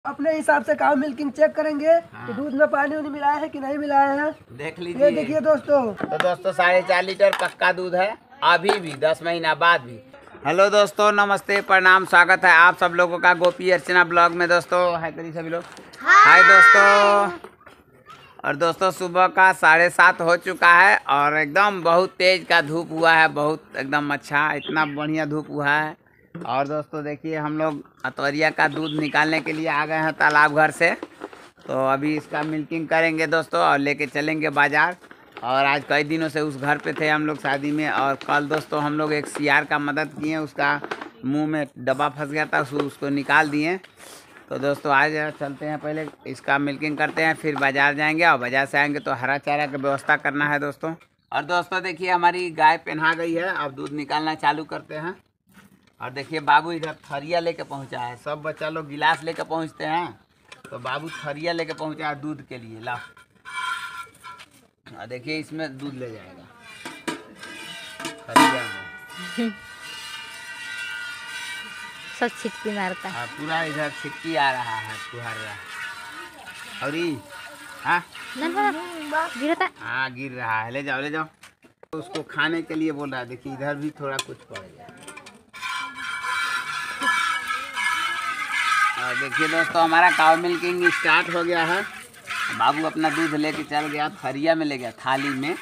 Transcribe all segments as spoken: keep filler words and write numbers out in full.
अपने हिसाब से काउ मिल्किंग चेक करेंगे हाँ। कि दूध में पानी उनी मिलाया है कि नहीं मिलाया है। देख लीजिए। ये देखिए दोस्तों, तो दोस्तों साढ़े चार लीटर पक्का दूध है अभी भी, दस महीना बाद भी। हेलो दोस्तों, नमस्ते, प्रणाम, स्वागत है आप सब लोगों का गोपी अर्चना ब्लॉग में। दोस्तों हाय करिए सभी लोग। हाय दोस्तों। और दोस्तों सुबह का साढ़े सात हो चुका है और एकदम बहुत तेज का धूप हुआ है, बहुत एकदम अच्छा, इतना बढ़िया धूप हुआ है। और दोस्तों देखिए हम लोग अतवरिया का दूध निकालने के लिए आ गए हैं तालाब घर से। तो अभी इसका मिल्किंग करेंगे दोस्तों और लेके चलेंगे बाज़ार। और आज कई दिनों से उस घर पे थे हम लोग शादी में, और कल दोस्तों हम लोग एक सियार का मदद किए, उसका मुंह में डब्बा फंस गया था, उसको निकाल दिए। तो दोस्तों आज चलते हैं, पहले इसका मिल्किंग करते हैं, फिर बाज़ार जाएंगे और बाज़ार से आएंगे तो हरा चारा की व्यवस्था करना है दोस्तों। और दोस्तों देखिए हमारी गाय पहना गई है, अब दूध निकालना चालू करते हैं। और देखिए बाबू इधर थरिया लेके पहुंचा है, सब बच्चा लोग गिलास लेके पहुंचते हैं, तो बाबू थरिया लेके पहुंचा है दूध के लिए। ला और देखिए इसमें दूध ले जाएगा थरिया में। सब छिटकी मारता है, पूरा इधर छिटकी आ रहा है, फुहार रहा है। और ये हाँ गिरता हाँ गिर रहा है, ले जाओ ले जाओ। तो उसको खाने के लिए बोल रहा है, देखिए इधर भी थोड़ा कुछ पड़ेगा। और देखिए दोस्तों हमारा काउ मिल्किंग स्टार्ट हो गया है। बाबू अपना दूध लेके चल गया, थरिया में ले गया, थाली में।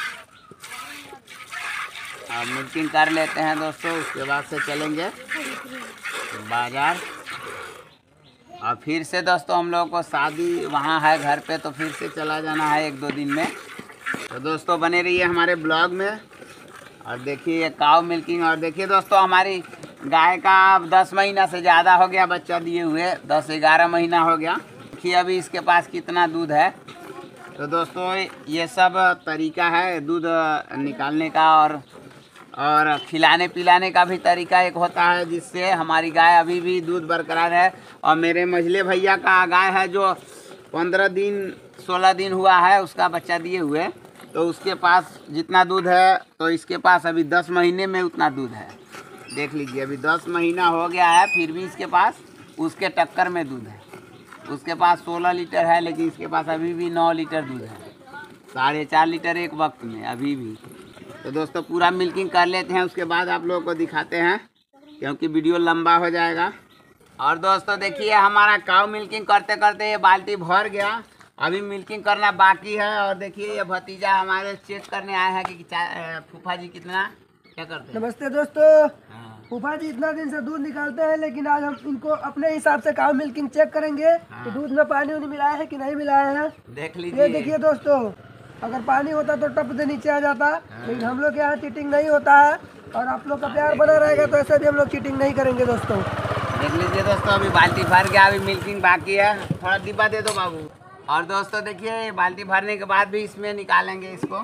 और मिल्किंग कर लेते हैं दोस्तों, उसके बाद से चलेंगे बाजार। और फिर से दोस्तों हम लोगों को शादी वहाँ है घर पे, तो फिर से चला जाना है एक दो दिन में। तो दोस्तों बने रहिए हमारे ब्लॉग में। और देखिए ये काउ मिल्किंग। और देखिए दोस्तों हमारी गाय का अब दस महीना से ज़्यादा हो गया बच्चा दिए हुए, दस ग्यारह महीना हो गया। देखिए अभी इसके पास कितना दूध है। तो दोस्तों ये सब तरीका है दूध निकालने का, और और खिलाने पिलाने का भी तरीका एक होता है, जिससे हमारी गाय अभी भी दूध बरकरार है। और मेरे मझले भैया का गाय है जो पंद्रह दिन सोलह दिन हुआ है उसका बच्चा दिए हुए, तो उसके पास जितना दूध है तो इसके पास अभी दस महीने में उतना दूध है। देख लीजिए अभी दस महीना हो गया है, फिर भी इसके पास उसके टक्कर में दूध है। उसके पास सोलह लीटर है, लेकिन इसके पास अभी भी नौ लीटर दूध है, साढ़े चार लीटर एक वक्त में अभी भी। तो दोस्तों पूरा मिल्किंग कर लेते हैं, उसके बाद आप लोगों को दिखाते हैं, क्योंकि वीडियो लंबा हो जाएगा। और दोस्तों देखिए हमारा काउ मिल्किंग करते करते ये बाल्टी भर गया, अभी मिल्किंग करना बाकी है। और देखिए ये भतीजा हमारे चेक करने आए हैं कि फूफा जी कितना क्या करते हैं। नमस्ते दोस्तों। फूफा जी इतना दिन से दूध निकालते हैं, लेकिन आज हम इनको अपने हिसाब से काउ मिल्किंग चेक करेंगे हाँ। कि दूध में पानी उनी मिलाया है कि नहीं मिलाया है। देख लीजिए। ये देखिए दोस्तों, अगर पानी होता तो टप से नीचे आ जाता हाँ। लेकिन हम लोग के यहाँ चीटिंग नहीं होता है, और आप लोग का प्यार बना रहेगा तो ऐसे भी हम लोग चीटिंग नहीं करेंगे दोस्तों। देख लीजिए दोस्तों अभी बाल्टी भर गया, अभी मिल्किंग बाकी है, थोड़ा डिब्बा दे दो बाबू। और दोस्तों देखिए बाल्टी भरने के बाद भी इसमें निकालेंगे इसको।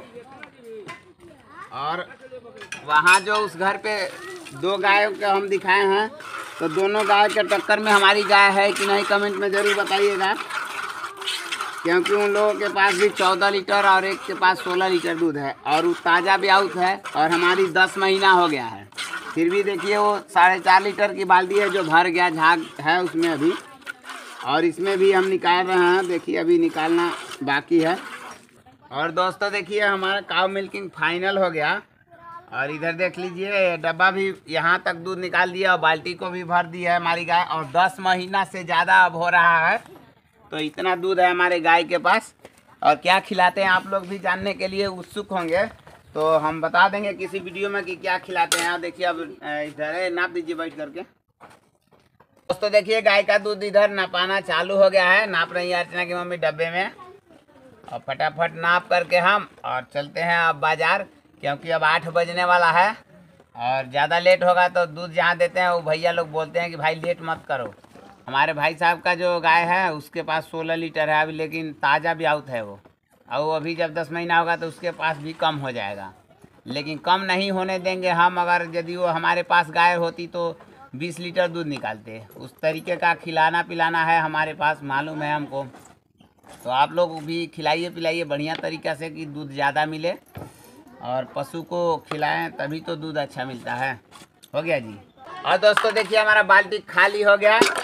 और वहाँ जो उस घर पे दो गायों के हम दिखाए हैं, तो दोनों गाय के टक्कर में हमारी गाय है कि नहीं कमेंट में ज़रूर बताइएगा, क्योंकि उन लोगों के पास भी चौदह लीटर और एक के पास सोलह लीटर दूध है, और वो ताज़ा भी आउट है, और हमारी दस महीना हो गया है। फिर भी देखिए वो साढ़े चार लीटर की बाल्टी है जो भर गया, झाग है उसमें अभी, और इसमें भी हम निकाल रहे हैं, देखिए अभी निकालना बाकी है। और दोस्तों देखिए हमारा काउ मिल्किंग फाइनल हो गया। और इधर देख लीजिए डब्बा भी यहाँ तक दूध निकाल दिया, और बाल्टी को भी भर दी है हमारी गाय, और दस महीना से ज़्यादा अब हो रहा है। तो इतना दूध है हमारे गाय के पास। और क्या खिलाते हैं आप लोग भी जानने के लिए उत्सुक होंगे, तो हम बता देंगे किसी वीडियो में कि क्या खिलाते हैं। देखिए अब इधर नाप दीजिए बैठ करके। दोस्तों देखिए गाय का दूध इधर नापाना चालू हो गया है, नाप रही है अर्चना की मम्मी डब्बे में। और फटाफट नाप करके हम और चलते हैं अब बाज़ार, क्योंकि अब आठ बजने वाला है, और ज़्यादा लेट होगा तो दूध जहाँ देते हैं वो भैया लोग बोलते हैं कि भाई लेट मत करो। हमारे भाई साहब का जो गाय है उसके पास सोलह लीटर है अभी, लेकिन ताज़ा भी आउट है वो, और वो अभी जब दस महीना होगा तो उसके पास भी कम हो जाएगा, लेकिन कम नहीं होने देंगे हम। अगर यदि वो हमारे पास गाय होती तो बीस लीटर दूध निकालते, उस तरीके का खिलाना पिलाना है हमारे पास, मालूम है हमको। तो आप लोग भी खिलाइए पिलाइए बढ़िया तरीक़ा से कि दूध ज़्यादा मिले, और पशु को खिलाएं तभी तो दूध अच्छा मिलता है। हो गया जी। और दोस्तों देखिए हमारा बाल्टी खाली हो गया,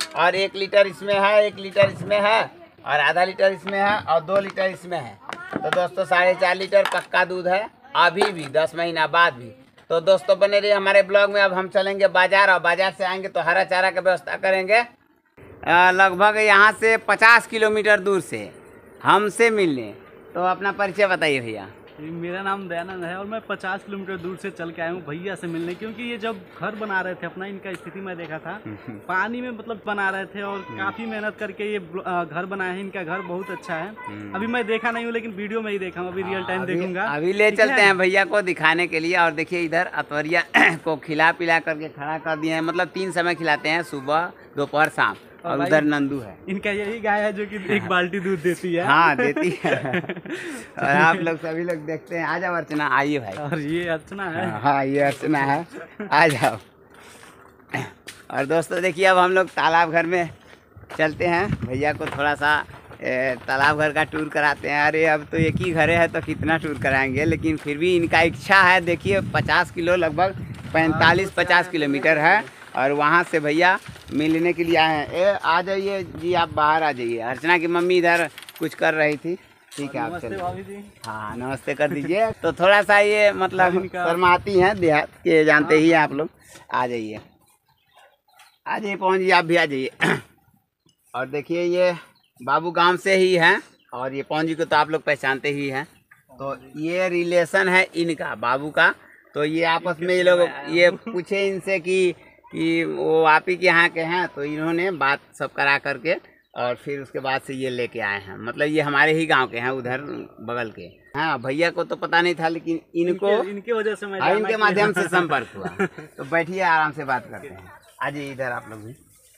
और एक लीटर इसमें है, एक लीटर इसमें है और आधा लीटर इसमें है और दो लीटर इसमें है। तो दोस्तों साढ़े चार लीटर पक्का दूध है अभी भी, दस महीना बाद भी। तो दोस्तों बने रहिए हमारे ब्लॉग में। अब हम चलेंगे बाजार और बाजार से आएंगे तो हरा चारा का व्यवस्था करेंगे। लगभग यहाँ से पचास किलोमीटर दूर से हमसे मिलने। तो अपना परिचय बताइए भैया। मेरा नाम दयानंद है और मैं पचास किलोमीटर दूर से चल के आया हूँ भैया से मिलने, क्योंकि ये जब घर बना रहे थे अपना, इनका स्थिति मैं देखा था पानी में मतलब बना रहे थे और काफ़ी मेहनत करके ये घर बनाए हैं। इनका घर बहुत अच्छा है। अभी मैं देखा नहीं हूँ लेकिन वीडियो में ही देखा हूँ, अभी रियल टाइम देखूंगा। अभी ले चलते हैं भैया को दिखाने के लिए। और देखिए इधर अतवरिया को खिला पिला करके खड़ा कर दिए हैं, मतलब तीन समय खिलाते हैं, सुबह दोपहर शाम। और उधर नंदू है, इनका यही गाय है जो कि एक बाल्टी दूध देती है। हाँ देती है। और आप लोग सभी लोग देखते हैं। आ जाओ अर्चना, आइए भाई। और ये अर्चना है। हाँ ये अर्चना है, आ जाओ। और दोस्तों देखिए अब हम लोग तालाब घर में चलते हैं, भैया को थोड़ा सा तालाब घर का टूर कराते हैं। अरे अब तो एक ही घर है तो कितना टूर कराएंगे, लेकिन फिर भी इनका इच्छा है। देखिए पचास किलो लगभग पैंतालीस पचास किलोमीटर है और वहाँ से भैया मिलने के लिए आए हैं। ए आ जाइए जी, आप बाहर आ जाइए। अर्चना की मम्मी इधर कुछ कर रही थी, ठीक है आप चलिए। हाँ नमस्ते कर दीजिए। तो थोड़ा सा ये मतलब शर्माती हैं, देहात के जानते ही हैं आप लोग। आ जाइए आ जाइए पहुँच जी, आप भी आ जाइए। और देखिए ये बाबू गांव से ही हैं और ये पौन जी को तो आप लोग पहचानते ही हैं। तो ये रिलेशन है इनका बाबू का। तो ये आपस में ये लोग ये पूछे इनसे कि कि वो आप ही के यहाँ के हैं, तो इन्होंने बात सब करा करके और फिर उसके बाद से ये लेके आए हैं। मतलब ये हमारे ही गांव के हैं, उधर बगल के। हाँ भैया को तो पता नहीं था, लेकिन इनको इनके, इनके वजह से मैं इनके माध्यम से संपर्क हुआ। तो बैठिए आराम से बात करते हैं। आ जाइए इधर आप लोग भी।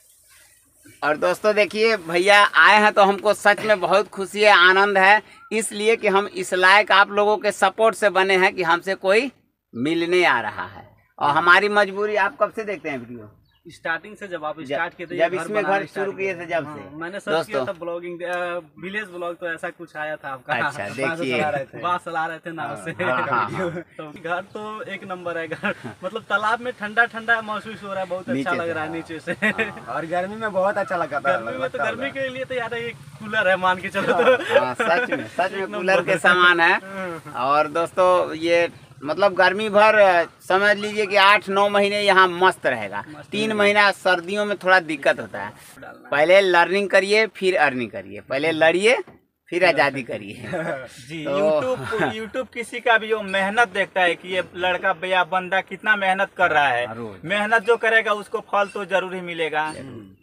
और दोस्तों देखिए भैया आए हैं तो हमको सच में बहुत खुशी है, आनंद है, इसलिए कि हम इस लायक आप लोगों के सपोर्ट से बने हैं कि हमसे कोई मिलने आ रहा है। और हमारी मजबूरी, आप कब से देखते हैं वीडियो? स्टार्टिंग से जब आप स्टार्ट किए थे, जब इसमें घर शुरू किए थे, जब से मैंने सर्च किया था ब्लॉगिंग, विलेज ब्लॉग, तो ऐसा कुछ आया था आपका। अच्छा देखिए, बात चला रहे थे नाव से। तो घर तो एक नंबर है। घर मतलब तालाब में ठंडा ठंडा महसूस हो रहा है, बहुत अच्छा लग रहा है नीचे से। और गर्मी में बहुत अच्छा लगा था। गर्मी में तो गर्मी के लिए तो यार एक कूलर है मान के चलो। तो सच में सच में कूलर के समान है। और दोस्तों ये मतलब गर्मी भर समझ लीजिए कि आठ नौ महीने यहाँ मस्त रहेगा। तीन महीना सर्दियों में थोड़ा दिक्कत होता है। पहले लर्निंग करिए फिर अर्निंग करिए, पहले लड़िए फिर आज़ादी करिए। जी तो यूट्यूब यूट्यूब किसी का भी वो मेहनत देखता है कि ये लड़का या बंदा कितना मेहनत कर रहा है। मेहनत जो करेगा उसको फल तो जरूर ही मिलेगा।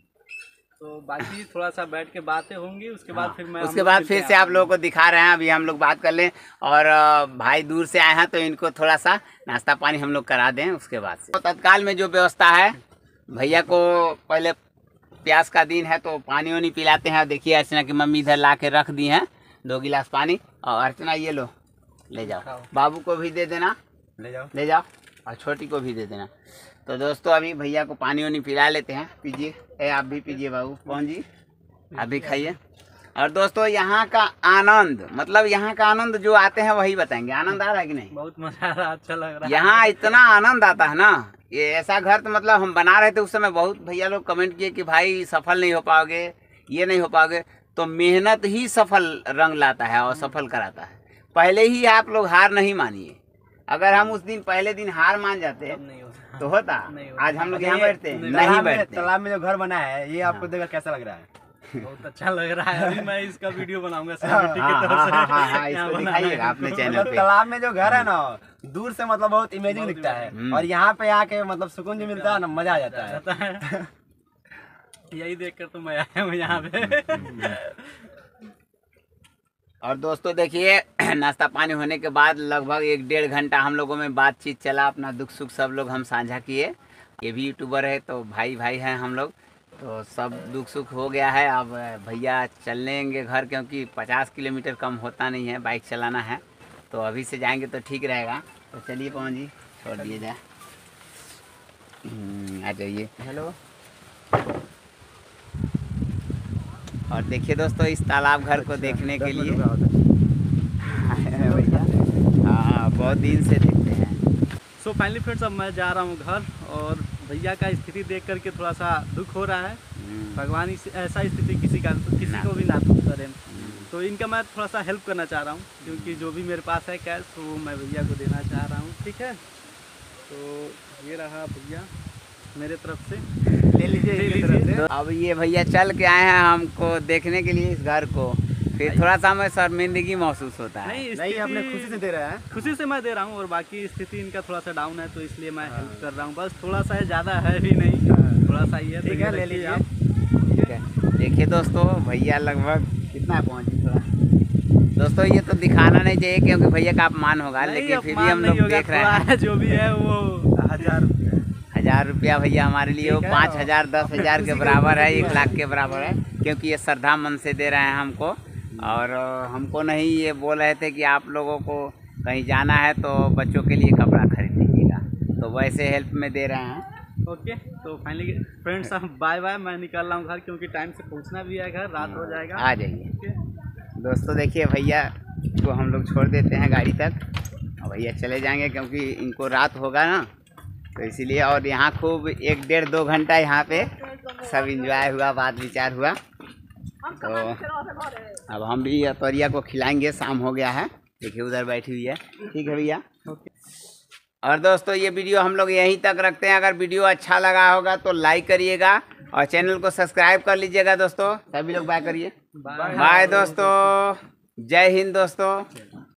तो बाकी थोड़ा सा बैठ के बातें होंगी, उसके बाद फिर मैं उसके बाद फिर से आप लोगों को दिखा रहे हैं। अभी हम लोग बात कर लें और भाई दूर से आए हैं तो इनको थोड़ा सा नाश्ता पानी हम लोग करा दें। उसके बाद से तत्काल में जो व्यवस्था है, भैया को पहले प्यास का दिन है तो पानी वानी पिलाते हैं। देखिए अर्चना की मम्मी इधर ला के रख दी हैं दो गिलास पानी। और अर्चना ये लो ले जाओ, बाबू को भी दे देना, ले जाओ ले जाओ और छोटी को भी दे देना। तो दोस्तों अभी भैया को पानी वानी पिला लेते हैं। पीजिए, ए आप भी पीजिए बाबू, कौन जी आप भी खाइए। और दोस्तों यहाँ का आनंद, मतलब यहाँ का आनंद जो आते हैं वही बताएंगे। आनंद आ रहा है कि नहीं? बहुत मजा आ रहा है, अच्छा लग रहा है। यहाँ इतना आनंद आता है ना, ये ऐसा घर तो मतलब हम बना रहे थे उस समय, बहुत भैया लोग कमेंट किए कि भाई सफल नहीं हो पाओगे, ये नहीं हो पाओगे। तो मेहनत ही सफल रंग लाता है और सफल कराता है। पहले ही आप लोग हार नहीं मानिए। अगर हम उस दिन पहले दिन हार मान जाते तो होता, आज हम लोग यहाँ बैठते नहीं बैठते। तालाब में जो घर बना है ये आपको देखकर कैसा लग रहा है? बहुत अच्छा लग रहा है। अभी मैं इसका वीडियो बनाऊंगा सेलिब्रिटी हाँ, की तरफ से। हाँ, हाँ, हाँ, इसको दिखाइएगा अपने चैनल पे। तालाब में जो घर है ना दूर से मतलब बहुत इमेजिंग दिखता है, और यहाँ पे आके मतलब सुकून जो मिलता है ना, मजा आ जाता है। यही देखकर तो मैं आया हूँ यहाँ पे। और दोस्तों देखिए नाश्ता पानी होने के बाद लगभग एक डेढ़ घंटा हम लोगों में बातचीत चला, अपना दुख सुख सब लोग हम साझा किए। ये भी यूट्यूबर है तो भाई भाई हैं हम लोग, तो सब दुख सुख हो गया है। अब भैया चलेंगे घर, क्योंकि पचास किलोमीटर कम होता नहीं है, बाइक चलाना है। तो अभी से जाएंगे तो ठीक रहेगा। तो चलिए पवन जी छोड़ दिए जाए, आ जाइए। हेलो। और देखिए दोस्तों इस तालाब घर को देखने के लिए भैया हाँ बहुत दिन से देखते हैं। सो फाइनली फ्रेंड्स अब मैं जा रहा हूँ घर, और भैया का स्थिति देख करके थोड़ा सा दुख हो रहा है। भगवान इस ऐसा स्थिति किसी का किसी को भी ना करे। तो इनका मैं थोड़ा सा हेल्प करना चाह रहा हूँ, क्योंकि जो भी मेरे पास है कैश तो वो मैं भैया को देना चाह रहा हूँ। ठीक है, तो ये रहा भैया मेरे तरफ से, ले लीजिए। तो अब ये भैया चल के आए हैं हमको देखने के लिए इस घर को, फिर थोड़ा सा हमें शर्मिंदगी महसूस होता है। नहीं नहीं, अपने खुशी से दे रहा है। खुशी से मैं दे रहा हूँ, और बाकी स्थिति इनका थोड़ा सा डाउन है तो इसलिए मैं हेल्प कर रहा हूँ। बस थोड़ा सा है, ज़्यादा है भी नहीं, थोड़ा सा ही है। ठीक है, ले लीजिए आप। ठीक है, देखिए दोस्तों भैया लगभग कितना पहुँचे थोड़ा दोस्तों, ये तो दिखाना नहीं चाहिए क्योंकि भैया का अपमान होगा, लेकिन फिर भी हम लोग देख रहे हैं जो भी है वो हजार हजार रुपया भैया हमारे लिए वो पाँच हजार दस हजार के बराबर है, एक लाख के बराबर है, क्योंकि ये श्रद्धा मन से दे रहे हैं हमको। और हमको नहीं ये बोल रहे थे कि आप लोगों को कहीं जाना है तो बच्चों के लिए कपड़ा खरीद लीजिएगा, तो वैसे हेल्प में दे रहे हैं। ओके, तो फाइनली फ्रेंड्स बाय बाय, मैं निकल रहा हूँ घर, क्योंकि टाइम से पहुँचना भी है घर, रात हो जाएगा। आ जाइए दोस्तों, देखिए भैया को हम लोग छोड़ देते हैं गाड़ी तक, और भैया चले जाएंगे क्योंकि इनको रात होगा ना, तो इसीलिए। और यहाँ खूब एक डेढ़ दो घंटा यहाँ पे सब इंजॉय हुआ, बात विचार हुआ। तो अब हम भी अतरिया को खिलाएंगे, शाम हो गया है, देखिए उधर बैठी हुई है। ठीक है भैया। और दोस्तों ये वीडियो हम लोग यहीं तक रखते हैं, अगर वीडियो अच्छा लगा होगा तो लाइक करिएगा और चैनल को सब्सक्राइब कर लीजिएगा दोस्तों। सभी लोग बाय करिए। बाय दोस्तों, जय हिंद दोस्तों।